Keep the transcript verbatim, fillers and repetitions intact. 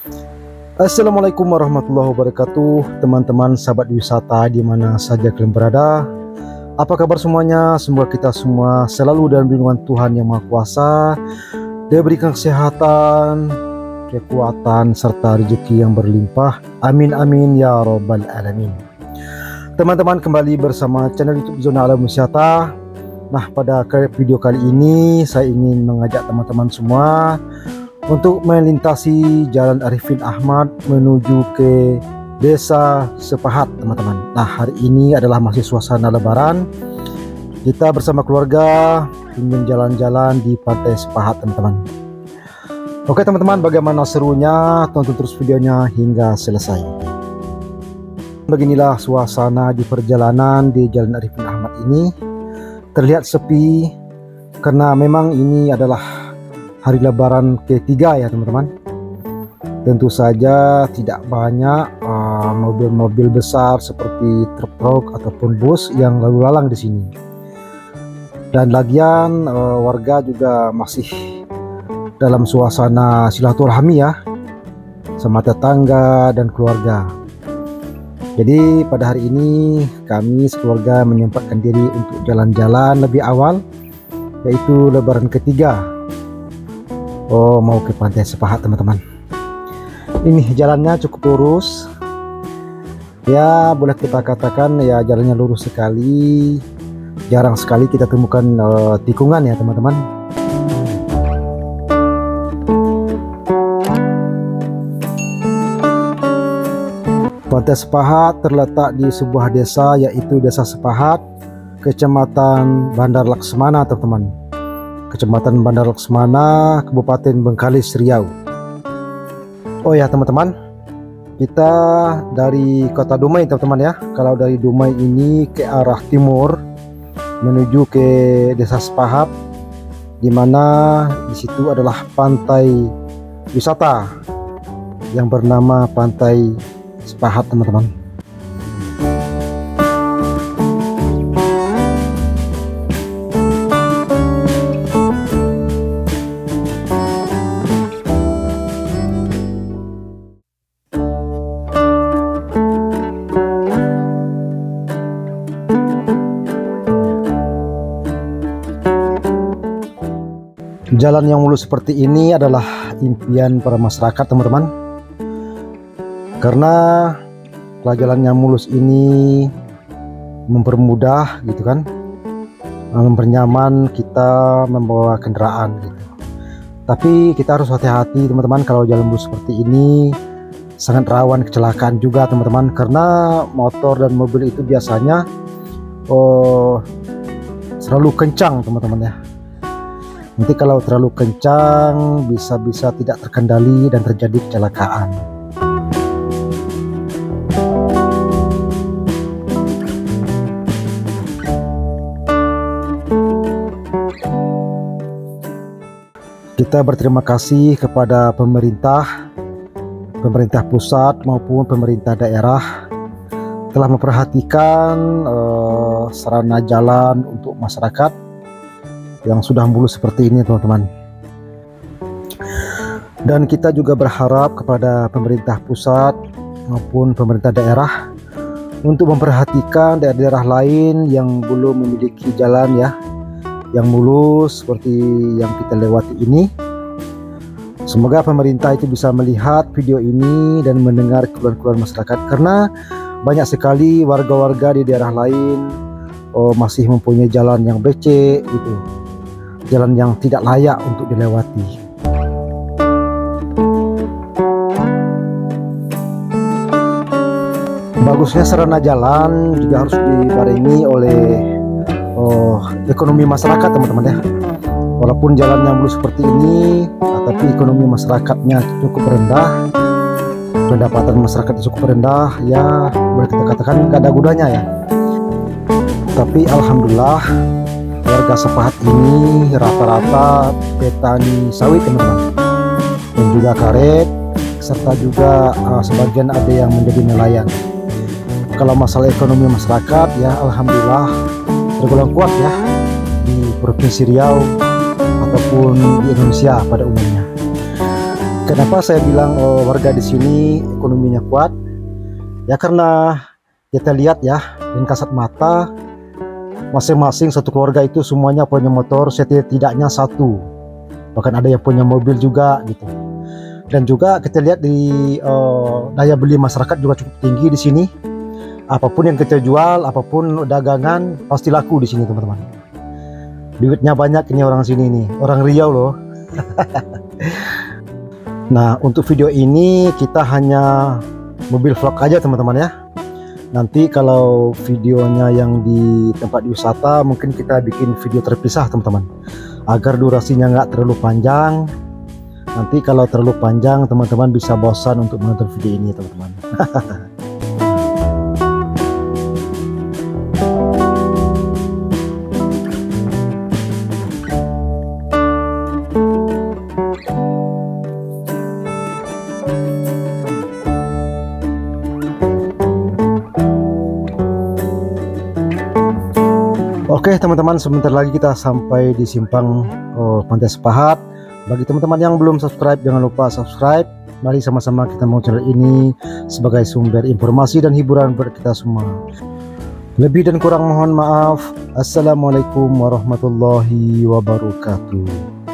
Assalamualaikum warahmatullahi wabarakatuh, teman-teman sahabat wisata di mana saja kalian berada. Apa kabar semuanya? Semoga kita semua selalu dalam lindungan Tuhan Yang Maha Kuasa, diberikan kesehatan, kekuatan, serta rezeki yang berlimpah. Amin amin ya robbal alamin. Teman-teman, kembali bersama channel YouTube Zona Alam Wisata. Nah, pada video kali ini saya ingin mengajak teman-teman semua untuk melintasi Jalan Arifin Ahmad menuju ke Desa Sepahat, teman-teman. Nah, hari ini adalah masih suasana Lebaran. Kita bersama keluarga ingin jalan-jalan di Pantai Sepahat, teman-teman. Oke teman-teman, bagaimana serunya? Tonton terus videonya hingga selesai. Beginilah suasana di perjalanan di Jalan Arifin Ahmad ini. Terlihat sepi karena memang ini adalah hari Lebaran ketiga ya teman-teman. Tentu saja tidak banyak mobil-mobil uh, besar seperti truk-truk ataupun bus yang lalu lalang di sini. Dan lagian uh, warga juga masih dalam suasana silaturahmi ya, sama tetangga dan keluarga. Jadi pada hari ini kami sekeluarga menyempatkan diri untuk jalan-jalan lebih awal, yaitu Lebaran ketiga. Oh, mau ke Pantai Sepahat teman-teman. Ini jalannya cukup lurus. Ya, boleh kita katakan ya jalannya lurus sekali. Jarang sekali kita temukan uh, tikungan ya teman-teman. Pantai Sepahat terletak di sebuah desa, yaitu Desa Sepahat, Kecamatan Bandar Laksmana, teman-teman. Kecamatan Bandar Laksmana, Kabupaten Bengkalis, Riau. Oh ya teman-teman, kita dari kota Dumai teman-teman ya. Kalau dari Dumai ini ke arah timur menuju ke Desa Sepahat, di mana di situ adalah pantai wisata yang bernama Pantai Sepahat, teman-teman. Jalan yang mulus seperti ini adalah impian para masyarakat, teman-teman. Karena jalan yang mulus ini mempermudah gitu kan, mempernyaman kita membawa kendaraan gitu. Tapi kita harus hati-hati teman-teman, kalau jalan mulus seperti ini sangat rawan kecelakaan juga teman-teman, karena motor dan mobil itu biasanya oh, selalu kencang teman-teman ya. Nanti kalau terlalu kencang bisa-bisa tidak terkendali dan terjadi kecelakaan. Kita berterima kasih kepada pemerintah, pemerintah pusat maupun pemerintah daerah telah memperhatikan uh, sarana jalan untuk masyarakat yang sudah mulus seperti ini teman-teman. Dan kita juga berharap kepada pemerintah pusat maupun pemerintah daerah untuk memperhatikan daerah-daerah lain yang belum memiliki jalan ya, yang mulus seperti yang kita lewati ini. Semoga pemerintah itu bisa melihat video ini dan mendengar keluhan-keluhan masyarakat, karena banyak sekali warga-warga di daerah lain oh, masih mempunyai jalan yang becek gitu, jalan yang tidak layak untuk dilewati. Bagusnya sarana jalan juga harus dibarengi oleh oh, ekonomi masyarakat teman-teman ya. Walaupun jalannya mulus seperti ini, tapi ekonomi masyarakatnya cukup rendah, pendapatan masyarakat cukup rendah ya, boleh kita katakan gak ada gunanya ya. Tapi alhamdulillah warga Sepahat ini rata-rata petani sawit teman-teman, dan juga karet, serta juga uh, sebagian ada yang menjadi nelayan. Kalau masalah ekonomi masyarakat ya alhamdulillah tergolong kuat ya di Provinsi Riau ataupun di Indonesia pada umumnya. Kenapa saya bilang oh, warga di sini ekonominya kuat? Ya karena kita lihat ya, dengan kasat mata, masing-masing satu keluarga itu semuanya punya motor, setidaknya satu. Bahkan ada yang punya mobil juga gitu. Dan juga kita lihat di uh, daya beli masyarakat juga cukup tinggi di sini. Apapun yang kita jual, apapun dagangan pasti laku di sini teman-teman. Duitnya banyak ini orang sini nih, orang Riau loh. Nah, untuk video ini kita hanya mobil vlog aja teman-teman ya. Nanti kalau videonya yang di tempat wisata mungkin kita bikin video terpisah teman-teman, agar durasinya nggak terlalu panjang. Nanti kalau terlalu panjang teman-teman bisa bosan untuk menonton video ini teman-teman. Oke teman-teman, sebentar lagi kita sampai di simpang oh, Pantai Sepahat. Bagi teman-teman yang belum subscribe, jangan lupa subscribe. Mari sama-sama kita mau channel ini sebagai sumber informasi dan hiburan buat kita semua. Lebih dan kurang mohon maaf. Assalamualaikum warahmatullahi wabarakatuh.